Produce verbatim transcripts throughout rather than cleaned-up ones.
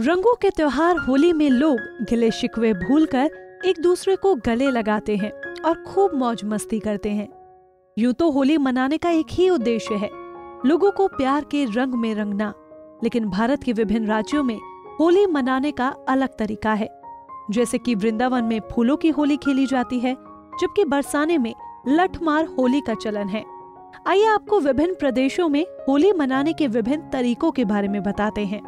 रंगों के त्योहार होली में लोग गिले शिकवे भूलकर एक दूसरे को गले लगाते हैं और खूब मौज मस्ती करते हैं। यूं तो होली मनाने का एक ही उद्देश्य है, लोगों को प्यार के रंग में रंगना। लेकिन भारत के विभिन्न राज्यों में होली मनाने का अलग तरीका है। जैसे कि वृंदावन में फूलों की होली खेली जाती है, जबकि बरसाने में लठमार होली का चलन है। आइए आपको विभिन्न प्रदेशों में होली मनाने के विभिन्न तरीकों के बारे में बताते हैं।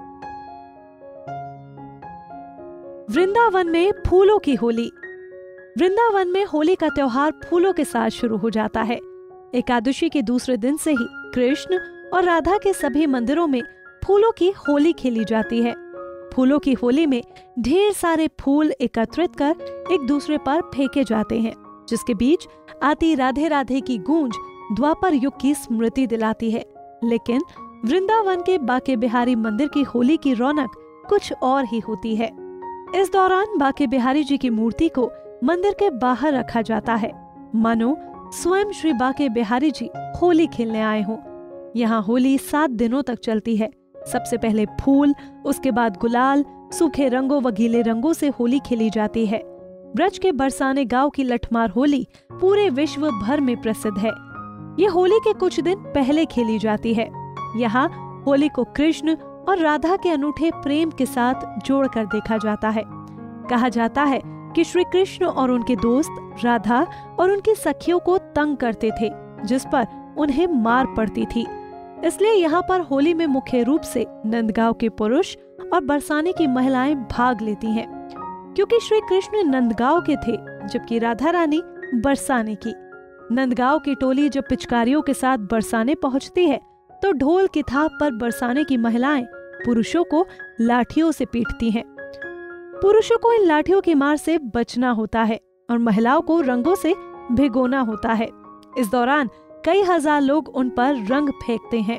वृंदावन में फूलों की होली। वृंदावन में होली का त्योहार फूलों के साथ शुरू हो जाता है। एकादशी के दूसरे दिन से ही कृष्ण और राधा के सभी मंदिरों में फूलों की होली खेली जाती है। फूलों की होली में ढेर सारे फूल एकत्रित कर एक दूसरे पर फेंके जाते हैं, जिसके बीच आती राधे राधे की गूंज द्वापर युग की स्मृति दिलाती है। लेकिन वृंदावन के बांके बिहारी मंदिर की होली की रौनक कुछ और ही होती है। इस दौरान बांके बिहारी जी की मूर्ति को मंदिर के बाहर रखा जाता है, मानो स्वयं श्री बांके बिहारी जी होली खेलने आए हों। यहाँ होली सात दिनों तक चलती है। सबसे पहले फूल, उसके बाद गुलाल, सूखे रंगों व गीले रंगों से होली खेली जाती है। ब्रज के बरसाने गांव की लठमार होली पूरे विश्व भर में प्रसिद्ध है। ये होली के कुछ दिन पहले खेली जाती है। यहाँ होली को कृष्ण और राधा के अनूठे प्रेम के साथ जोड़कर देखा जाता है। कहा जाता है कि श्री कृष्ण और उनके दोस्त राधा और उनकी सखियों को तंग करते थे, जिस पर उन्हें मार पड़ती थी। इसलिए यहाँ पर होली में मुख्य रूप से नंदगांव के पुरुष और बरसाने की महिलाएं भाग लेती हैं, क्योंकि श्री कृष्ण नंदगांव के थे जबकि राधा रानी बरसाने की। नंदगांव की टोली जब पिचकारियों के साथ बरसाने पहुँचती है तो ढोल की थाप पर बरसाने की महिलाएं पुरुषों को लाठियों से पीटती हैं। पुरुषों को इन लाठियों की मार से बचना होता है और महिलाओं को रंगों से भिगोना होता है। इस दौरान कई हजार लोग उन पर रंग फेंकते हैं।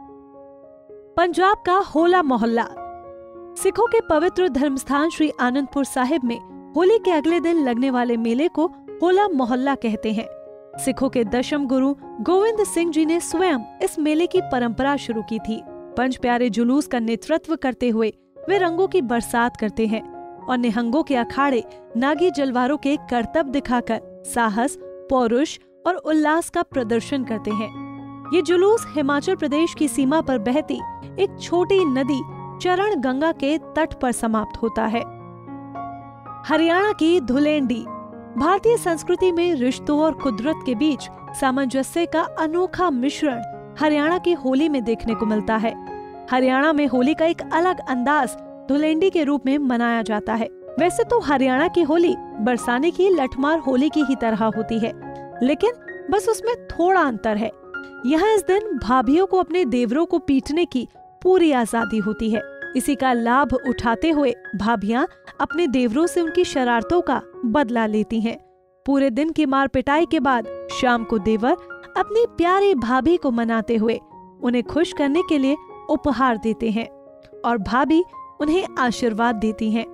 पंजाब का होला मोहल्ला। सिखों के पवित्र धर्मस्थान श्री आनंदपुर साहिब में होली के अगले दिन लगने वाले मेले को होला मोहल्ला कहते हैं। सिखों के दशम गुरु गोविंद सिंह जी ने स्वयं इस मेले की परंपरा शुरू की थी। पंज प्यारे जुलूस का नेतृत्व करते हुए वे रंगों की बरसात करते हैं और निहंगों के अखाड़े नागी जलवारों के करतब दिखाकर साहस, पौरुष और उल्लास का प्रदर्शन करते हैं। ये जुलूस हिमाचल प्रदेश की सीमा पर बहती एक छोटी नदी चरण गंगा के तट पर समाप्त होता है। हरियाणा की धुलेंडी। भारतीय संस्कृति में रिश्तों और कुदरत के बीच सामंजस्य का अनोखा मिश्रण हरियाणा की होली में देखने को मिलता है। हरियाणा में होली का एक अलग अंदाज धुलेंडी के रूप में मनाया जाता है। वैसे तो हरियाणा की होली बरसाने की लठमार होली की ही तरह होती है, लेकिन बस उसमें थोड़ा अंतर है। यहाँ इस दिन भाभियों को अपने देवरों को पीटने की पूरी आजादी होती है। इसी का लाभ उठाते हुए भाभियां अपने देवरों से उनकी शरारतों का बदला लेती हैं। पूरे दिन की मार पिटाई के बाद शाम को देवर अपनी प्यारी भाभी को मनाते हुए उन्हें खुश करने के लिए उपहार देते हैं और भाभी उन्हें आशीर्वाद देती हैं।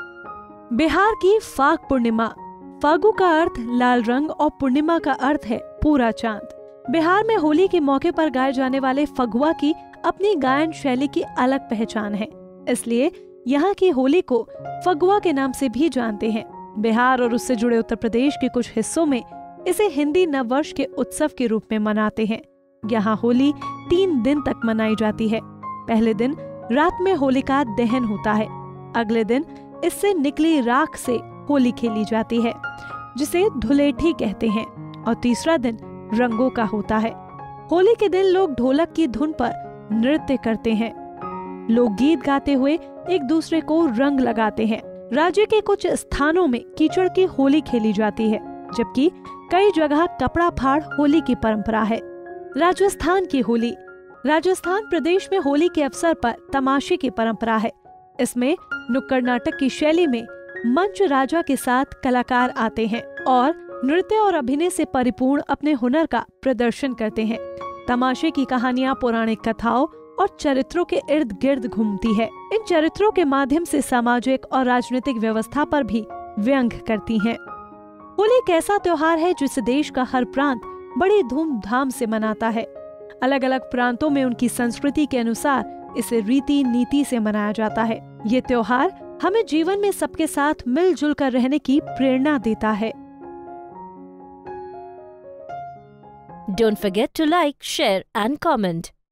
बिहार की फाग पूर्णिमा। फागु का अर्थ लाल रंग और पूर्णिमा का अर्थ है पूरा चांद। बिहार में होली के मौके पर गाए जाने वाले फगुआ की अपनी गायन शैली की अलग पहचान है, इसलिए यहाँ की होली को फगुआ के नाम से भी जानते हैं। बिहार और उससे जुड़े उत्तर प्रदेश के कुछ हिस्सों में इसे हिंदी नववर्ष के उत्सव के रूप में मनाते हैं। यहाँ होली तीन दिन तक मनाई जाती है। पहले दिन रात में होलिका दहन होता है। अगले दिन इससे निकली राख से होली खेली जाती है, जिसे धुलेठी कहते हैं, और तीसरा दिन रंगों का होता है। होली के दिन लोग ढोलक की धुन पर नृत्य करते हैं। लोग गीत गाते हुए एक दूसरे को रंग लगाते हैं। राज्य के कुछ स्थानों में कीचड़ की होली खेली जाती है, जबकि कई जगह कपड़ा फाड़ होली की परंपरा है। राजस्थान की होली। राजस्थान प्रदेश में होली के अवसर पर तमाशे की परंपरा है। इसमें नुक्कड़ नाटक की शैली में मंच राजा के साथ कलाकार आते हैं और नृत्य और अभिनय से परिपूर्ण अपने हुनर का प्रदर्शन करते हैं। तमाशे की कहानियां पौराणिक कथाओं और चरित्रों के इर्द गिर्द घूमती है। इन चरित्रों के माध्यम से सामाजिक और राजनीतिक व्यवस्था पर भी व्यंग करती हैं। होली एक ऐसा त्योहार है जिसे देश का हर प्रांत बड़ी धूमधाम से मनाता है। अलग अलग प्रांतों में उनकी संस्कृति के अनुसार इसे रीति नीति से मनाया जाता है। ये त्योहार हमें जीवन में सबके साथ मिलजुल कर रहने की प्रेरणा देता है। Don't forget to like, share and comment.